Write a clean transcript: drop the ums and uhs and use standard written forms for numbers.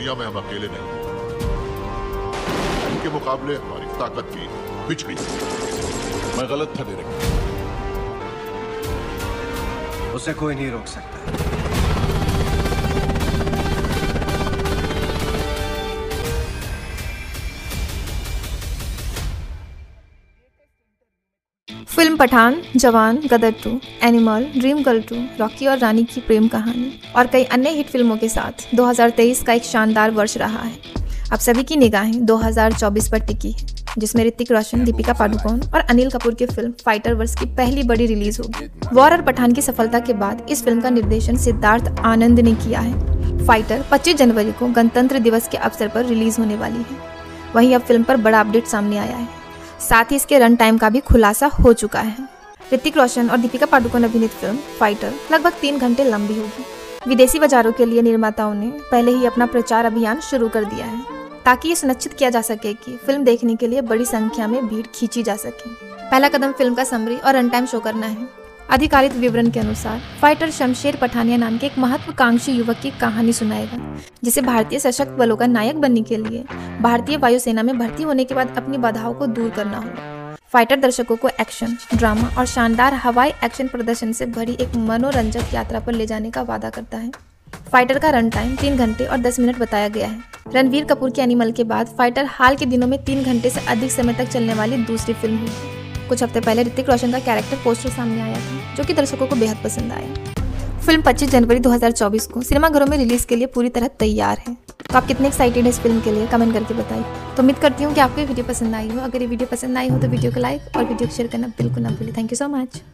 दुनिया में हम अकेले नहीं, इनके मुकाबले हमारी ताकत की पिच गई। मैं गलत था डायरेक्टर। उसे कोई नहीं रोक सकता। Film Pathaan, Jawan, Gadar 2, animal, dream girl 2, Rocky और रानी की प्रेम कहानी और कई अन्य हिट फिल्मों के साथ 2023 का एक शानदार वर्ष रहा है। अब सभी की निगाहें 2024 पर टिकी है, जिसमें ऋतिक रोशन, दीपिका पादुकोण और अनिल कपूर की फिल्म फाइटर वर्स की पहली बड़ी रिलीज होगी। वॉर और पठान की सफलता के बाद इस फिल्म का निर्देशन सिद्धार्थ आनंद ने किया है। फाइटर 25 जनवरी को गणतंत्र दिवस के अवसर पर रिलीज होने वाली है। वहीं अब फिल्म पर बड़ा अपडेट सामने आया है, साथ ही इसके रन टाइम का भी खुलासा हो चुका है। ऋतिक रोशन और दीपिका पादुकोण अभिनीत फिल्म फाइटर लगभग 3 घंटे लंबी होगी। विदेशी बाजारों के लिए निर्माताओं ने पहले ही अपना प्रचार अभियान शुरू कर दिया है, ताकि ये सुनिश्चित किया जा सके कि फिल्म देखने के लिए बड़ी संख्या में भीड़ खींची जा सके। पहला कदम फिल्म का समरी और रन टाइम शो करना है। आधिकारिक विवरण के अनुसार फाइटर शमशेर पठानिया नाम के एक महत्वाकांक्षी युवक की कहानी सुनाएगा, जिसे भारतीय सशस्त्र बलों का नायक बनने के लिए भारतीय वायुसेना में भर्ती होने के बाद अपनी बाधाओं को दूर करना होगा। फाइटर दर्शकों को एक्शन, ड्रामा और शानदार हवाई एक्शन प्रदर्शन से भरी एक मनोरंजक यात्रा पर ले जाने का वादा करता है। फाइटर का रन टाइम 3 घंटे और 10 मिनट बताया गया है। रणवीर कपूर के एनिमल के बाद फाइटर हाल के दिनों में 3 घंटे से अधिक समय तक चलने वाली दूसरी फिल्म होगी। कुछ हफ्ते पहले ऋतिक रोशन का कैरेक्टर पोस्टर सामने आया था, जो कि दर्शकों को बेहद पसंद आया। फिल्म 25 जनवरी 2024 को सिनेमाघरों में रिलीज के लिए पूरी तरह तैयार है। तो आप कितने एक्साइटेड हैं इस फिल्म के लिए, कमेंट करके बताइए। तो उम्मीद करती हूँ कि आपको ये वीडियो पसंद आई हो। अगर ये वीडियो पसंद आई हो तो वीडियो को लाइक और वीडियो को शेयर करना बिल्कुल ना भूलें। Thank you so much.